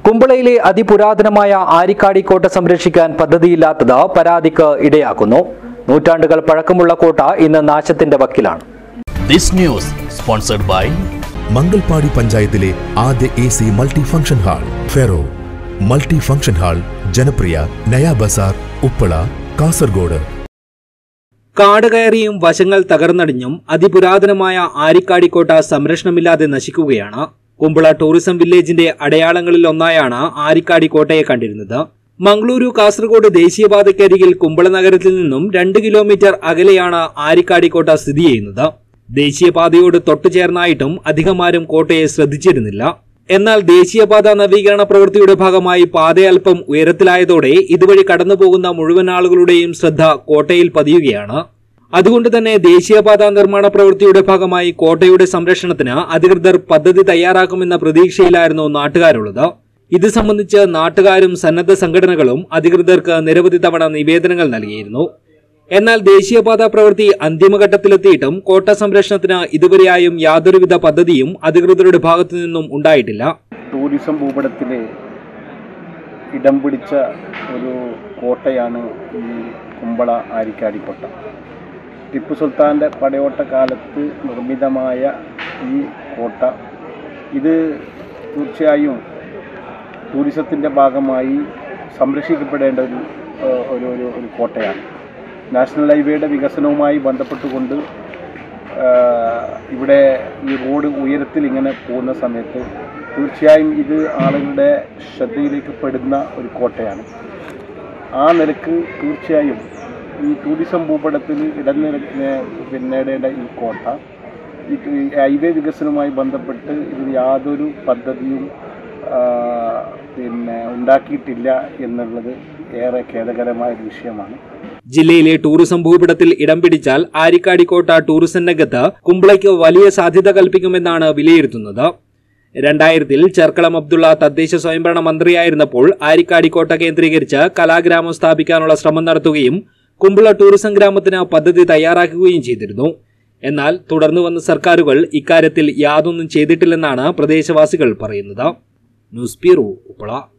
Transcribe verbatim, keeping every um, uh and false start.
കുമ്പളയിലെ അതിപുരാതനമായ ആരിക്കാടി കോട്ട സംരക്ഷിക്കാൻ പദ്ധതിയില്ലാത്തത് പരാതിക്ക് ഇടയാക്കുന്നു. നൂറ്റാണ്ടുകൾ പഴക്കമുള്ള കോട്ട ഇന്ന് നാശത്തിന്റെ വക്കിലാണ്. This news sponsored by Mangalpady പഞ്ചായത്തിലെ ആദ്യ A C multi function hall ഫെറോ മൾട്ടി ഫംഗ്ഷൻ ഹാൾ ജനപ്രിയ നയാ ബസാർ ഉപ്പള കാസർഗോഡ്. കാട് കയറിയും വശങ്ങൾ തകർന്നടിഞ്ഞും അതിപുരാതനമായ ആരിക്കാടി കോട്ട സംരക്ഷണമില്ലാതെ നശിക്കുകയാണ്. കുമ്പള ടൂറിസം വില്ലേജിന്റെ അടയാളങ്ങളിൽ ഒന്നായാണ് ആരിക്കാടി കോട്ടയെ കണ്ടിരുന്നത്. മംഗളൂരു കാസർഗോഡ് ദേശീയപാതയ്ക്കരികിൽ കുമ്പള നഗരത്തിൽ നിന്നും രണ്ട് കിലോമീറ്റർ അകലെയാണ് ആരിക്കാടി കോട്ട സ്ഥിതി ചെയ്യുന്നത്. ദേശീയപാതയോട് തൊട്ടുചേർന്നായിട്ടും അധികമാരും കോട്ടയെ ശ്രദ്ധിച്ചിരുന്നില്ല. എന്നാൽ ദേശീയപാത നവീകരണ പ്രവൃത്തിയുടെ ഭാഗമായി പാത അല്പം ഉയരത്തിലായതോടെ ഇതുവഴി കടന്നുപോകുന്ന മുഴുവൻ ആളുകളുടെയും ശ്രദ്ധ കോട്ടയിൽ പതിയുകയാണ്. അതുകൊണ്ട് തന്നെ ദേശീയപാത നിർമ്മാണ പ്രവൃത്തിയുടെ ഭാഗമായി കോട്ടയുടെ സംരക്ഷണത്തിന് അധികൃതർ പദ്ധതി തയ്യാറാക്കുമെന്ന പ്രതീക്ഷയിലായിരുന്നു നാട്ടുകാരുള്ളത്. ഇത് സംബന്ധിച്ച് നാട്ടുകാരും സന്നദ്ധ സംഘടനകളും അധികൃതർക്ക് നിരവധി തവണ നിവേദനങ്ങൾ നൽകിയിരുന്നു. എന്നാൽ ദേശീയപാത പ്രവൃത്തി അന്തിമഘട്ടത്തിലെത്തിയിട്ടും കോട്ട സംരക്ഷണത്തിന് ഇതുവരെയായും യാതൊരുവിധ പദ്ധതിയും അധികൃതരുടെ ഭാഗത്തു നിന്നും ഉണ്ടായിട്ടില്ല. ടൂറിസം ഭൂപടത്തിലെ ഇടം പിടിച്ച ഒരു കോട്ടയാണ് ഈ കുമ്പള ആരിക്കാടി കോട്ട. ടിപ്പു സുൽത്താൻ്റെ പടയോട്ട കാലത്ത് നിർമ്മിതമായ ഈ കോട്ട ഇത് തീർച്ചയായും ടൂറിസത്തിൻ്റെ ഭാഗമായി സംരക്ഷിക്കപ്പെടേണ്ട ഒരു ഒരു ഒരു കോട്ടയാണ്. നാഷണൽ ഹൈവേയുടെ വികസനവുമായി ബന്ധപ്പെട്ടുകൊണ്ട് ഇവിടെ ഈ റോഡ് ഉയരത്തിൽ ഇങ്ങനെ പോകുന്ന സമയത്ത് തീർച്ചയായും ഇത് ആളുകളുടെ ശ്രദ്ധയിലേക്ക് പെടുന്ന ഒരു കോട്ടയാണ്. ആ നിലക്ക് തീർച്ചയായും ഈ ടൂറിസം ഭൂപടത്തിൽ ഇടം നേടേണ്ട ഈ കോട്ട ഈ ഹൈവേ വികസനവുമായി ബന്ധപ്പെട്ട് ഇതിന് യാതൊരു പദ്ധതിയും പിന്നെ ഉണ്ടാക്കിയിട്ടില്ല എന്നുള്ളത് ഏറെ ഖേദകരമായ ഒരു വിഷയമാണ്. ജില്ലയിലെ ടൂറിസം ഭൂപടത്തിൽ ഇടം പിടിച്ചാൽ ആരിക്കാടി കോട്ട ടൂറിസം രംഗത്ത് കുമ്പളയ്ക്ക് വലിയ സാധ്യത കൽപ്പിക്കുമെന്നാണ് വിലയിരുത്തുന്നത്. രണ്ടായിരത്തിൽ ചെർക്കളം അബ്ദുള്ള തദ്ദേശ സ്വയംഭരണ മന്ത്രിയായിരുന്നപ്പോൾ ആരിക്കാടി കോട്ട കേന്ദ്രീകരിച്ച് കലാഗ്രാമം സ്ഥാപിക്കാനുള്ള ശ്രമം നടത്തുകയും കുമ്പള ടൂറിസം ഗ്രാമത്തിന് പദ്ധതി തയ്യാറാക്കുകയും ചെയ്തിരുന്നു. എന്നാൽ തുടർന്നു വന്ന സർക്കാരുകൾ ഇക്കാര്യത്തിൽ യാതൊന്നും ചെയ്തിട്ടില്ലെന്നാണ് പ്രദേശവാസികൾ പറയുന്നത്. News bureau, Uppala.